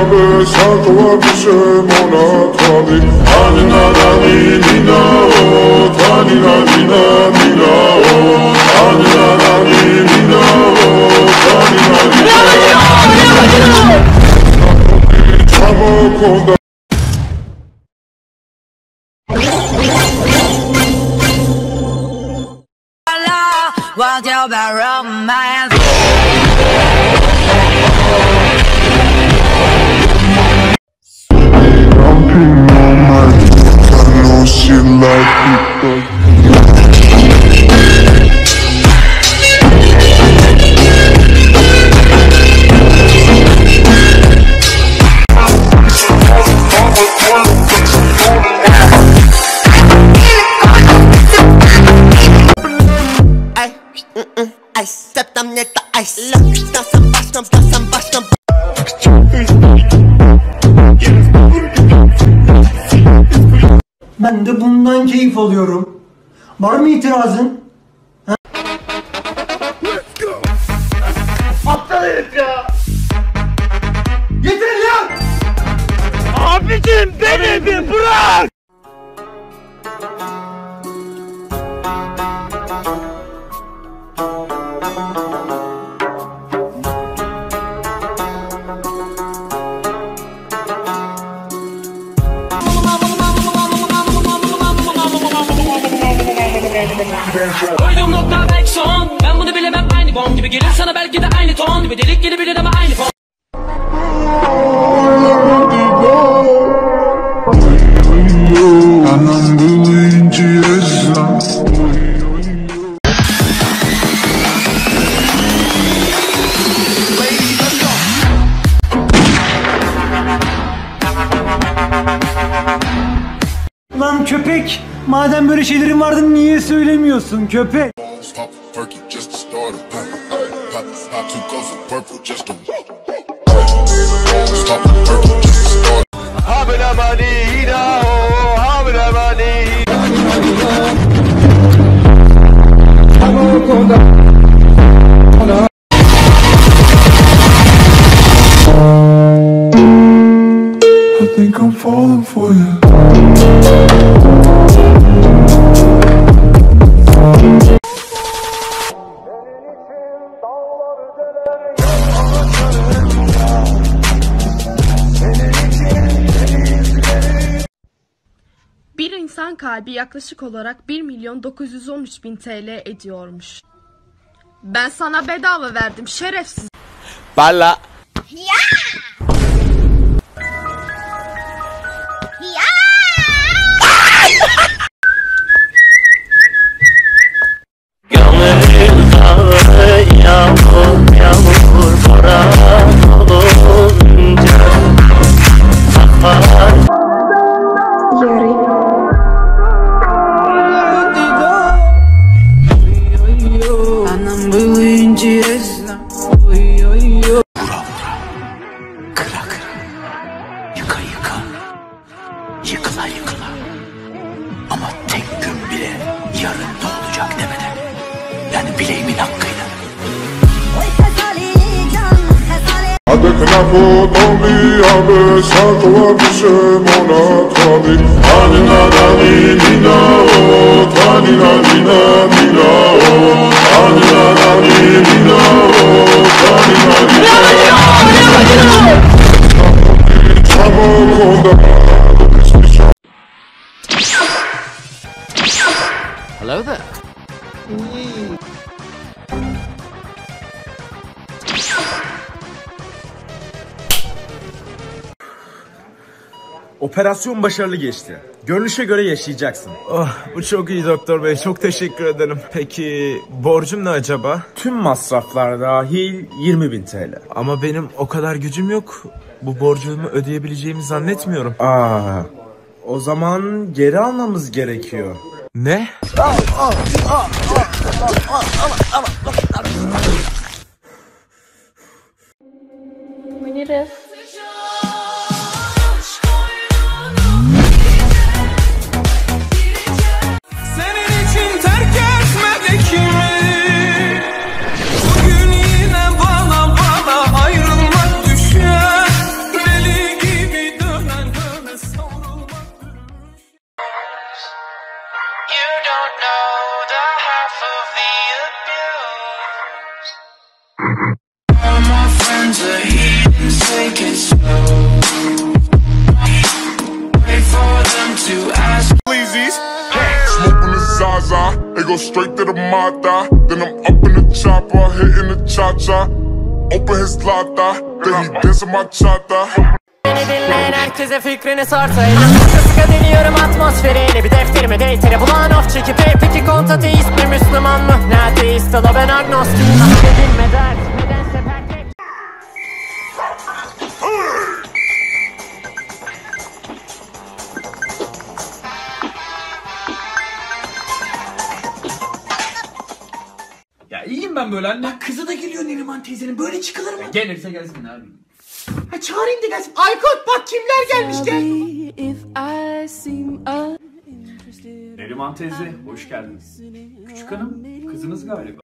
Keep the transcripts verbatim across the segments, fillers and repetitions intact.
aby zakołać się monatami. Anna Nina, o, Tanina Nina, Nina, o, Anna Nina, o, Tanina Nina. Çabuk onda. What's your bad romance? Jumping on my feet, I know she like it. I stepped on it, I look, dasam başlam, dasam başlam. Ben de bundan keyif alıyorum. Var mı itirazın? Ha? Let's go. Aptal herif ya. Getirin lan! Abicim beni bir bırak. Koyduğum nokta belki son. Ben bunu bilemem, aynı bomb gibi gelir sana belki de aynı ton gibi delik gelebilir ama aynı fon. Anam bulunca yaşam. Lan köpek! Madem böyle şeylerin vardı niye söylemiyorsun köpek? I think I'm falling for you. Bir insan kalbi yaklaşık olarak bir milyon dokuz yüz on üç bin T L ediyormuş. Ben sana bedava verdim şerefsiz. Balla. Ya! Ya! Gönlümde yağmur yağmur boran olunca akar. Anam bulunca yaşam. Kıra kıra, yıka yıka, yıkıla yıkıla. Ama tek gün bile yarın ne olacak demeden. Yani bileğimin hakkıyla. Hadi knapu tombi aby zakołać się monatami. Anna Nina, o, Tanina Nina, Nina, o, Anna Nina, o, Tanina Nina. Çabuk onda. Hello there. Operasyon başarılı geçti. Görünüşe göre yaşayacaksın. Oh, bu çok iyi doktor bey. Çok teşekkür ederim. Peki borcum ne acaba? Tüm masraflar dahil yirmi bin T L. Ama benim o kadar gücüm yok. Bu borcumu ödeyebileceğimi zannetmiyorum. Aa, o zaman geri almamız gerekiyor. Ne? Münir'e. Senin için terk etmedik mi? Bugün yine bana bana ayrılmak düşer. Deli It go straight to the mata. Then I'm up in the chopper, hitting the cha-cha. Open his lata, then he dancing my chata. Beni dinleyen herkese fikrini sorsaydı. Sıkı sıkı deniyorum atmosferini. Bir defterime deytere bulan of çekip hey, peki kont ateist mi Müslüman mı? Ne ateist ola ben agnostiyim. Dedilme dert nedense pertek. Ya iyiyim ben böyle anne. Kızı da geliyor Neriman teyzenin. Böyle çıkılır mı? Gelirse gelsin abi. Ha çağırayım da gelsin. Aykut bak kimler gelmiş gel. Neriman teyze hoş geldiniz. Küçük hanım kızınız galiba.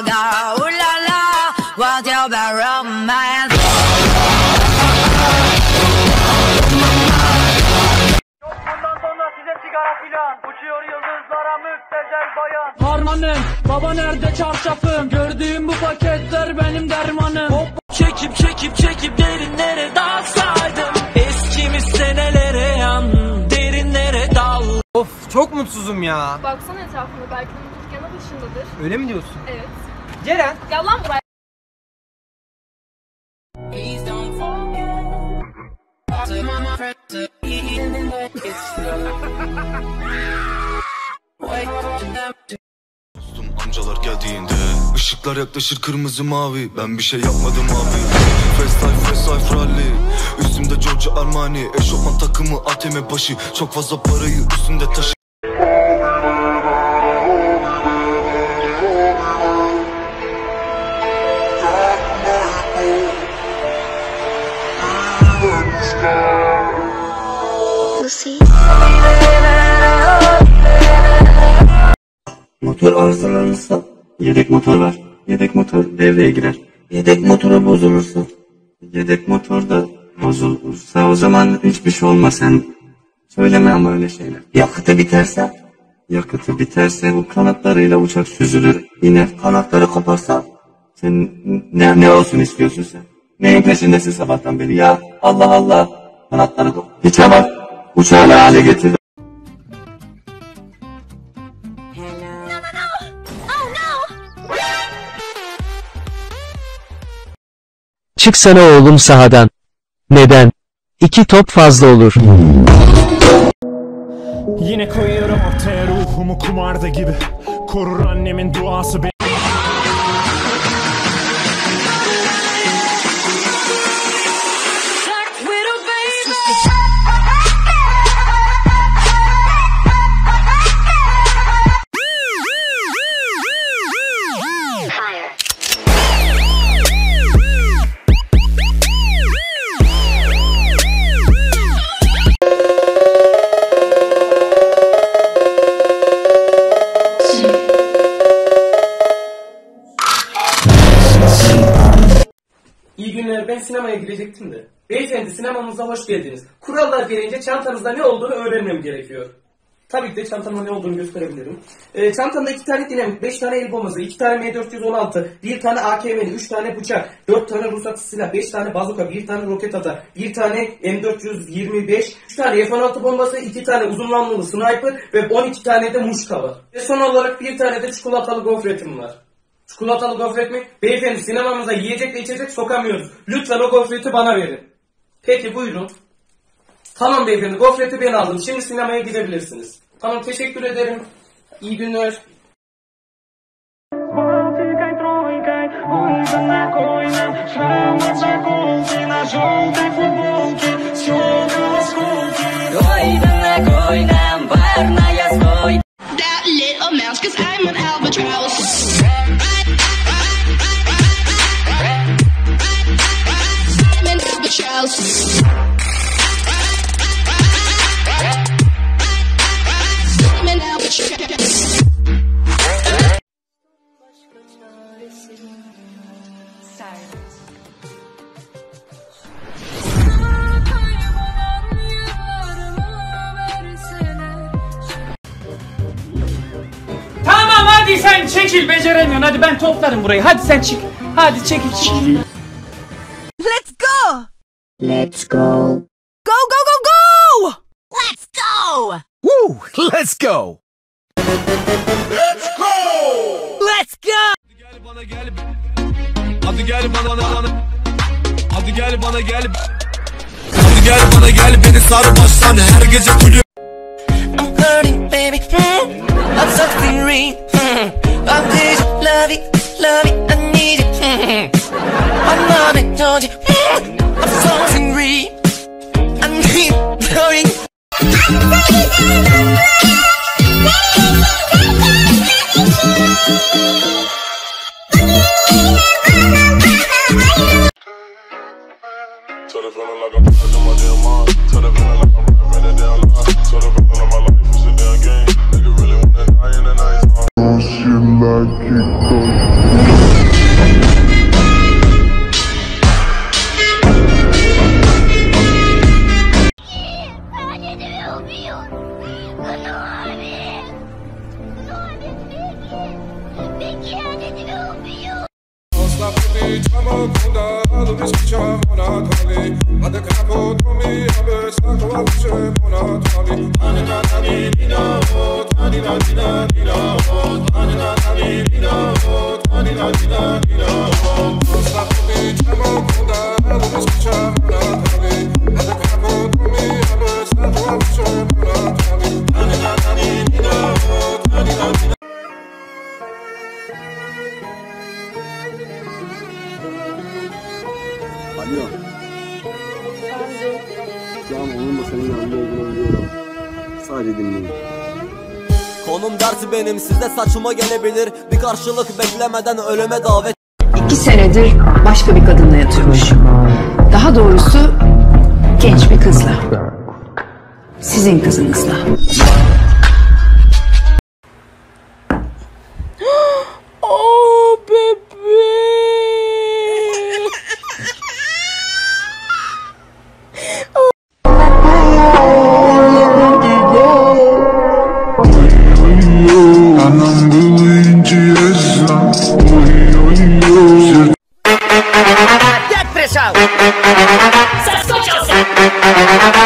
Harmanım, baba nerede çarşafım? Gördüğüm bu paketler benim dermanım. Hop çekip çekip çekip derinlere dalsaydım. Eskimiz senelere yan, derinlere dal. Of çok mutsuzum ya. Baksana etrafına, belki de mutluluk yanı başındadır. Öyle mi diyorsun? Evet. Ceren. Gel lan buraya. Dostum amcalar geldiğinde ışıklar yaklaşır kırmızı mavi. Ben bir şey yapmadım abi. Fast life fast life rally. Üstümde Giorgio Armani. Eşofman takımı A T M başı. Çok fazla parayı üstümde taşı. Motor arızalanırsa yedek motor var. Yedek motor devreye girer. Yedek motoru bozulursa, yedek motor da bozulursa o zaman hiçbir şey olmaz. Sen söyleme ama öyle şeyler. Yakıtı biterse, yakıtı biterse bu kanatlarıyla uçak süzülür. Yine kanatları koparsa sen ne, ne olsun istiyorsun sen? Neyin peşindesin sabahtan beri ya? Allah Allah, kanatları kopar. Hiçe bak, uçağı hale getir. Çıksana oğlum sahadan. Neden? İki top fazla olur. Yine koyuyorum ortaya ruhumu kumarda gibi. Korur annemin duası beni. İyi günler, ben sinemaya gidecektim de. Beyefendi sinemamıza hoş geldiniz. Kurallar gereğince çantanızda ne olduğunu öğrenmem gerekiyor. Tabii ki de çantamda ne olduğunu gösterebilirim. Ee, çantamda iki tane dinamit, beş tane el bombası, iki tane M dört yüz on altı, bir tane A K M'li, üç tane bıçak, dört tane ruhsatsız silah, beş tane bazuka, bir tane roket atar, bir tane M dört yüz yirmi beş, üç tane F on altı bombası, iki tane uzun namlulu sniper ve on iki tane de muşka var. Ve son olarak bir tane de çikolatalı gofretim var. Çikolatalı gofret mi? Beyefendi sinemamıza yiyecek ve içecek sokamıyoruz. Lütfen o gofreti bana verin. Peki buyurun. Tamam beyefendi, gofreti ben aldım. Şimdi sinemaya gidebilirsiniz. Tamam, teşekkür ederim. İyi günler. That little mouse, 'cause I'm an albatross. I'm an albatross. I'm an albatross. Tamam hadi sen çekil, beceremiyorsun. Hadi ben toplarım burayı. Hadi sen çık. Hadi çekil çekil. Let's go! Let's go. Go, go, go, go! Let's go! Woo! Let's go. Let's go! Let's go. Hadi gel bana bana. Hadi gel bana gel. Hadi gel bana gel beni sar baştan her gece kulüp. I'm hurting baby. I'm something real. I need you, love it, love it, I need it. I'm not it, told you. I'm something real. I need going. Tell the feeling like I'm back in my damn mind. Tell the feeling like I'm rapping a damn lie. Tell the feeling like my life is a damn game. Nigga really wanna die in the night time. Oh shit like it goes. Alo. Şu an onun da senin yanında olduğunu biliyorum. Sadece dinleyin. Konum dersi benim, sizde saçma gelebilir. Bir karşılık beklemeden ölüme davet. İki senedir başka bir kadınla yatıyormuş. Daha doğrusu genç bir kızla. Sizin kızınızla. Oh bebe. Anam bulunca yazan. Depressão. Sascoção.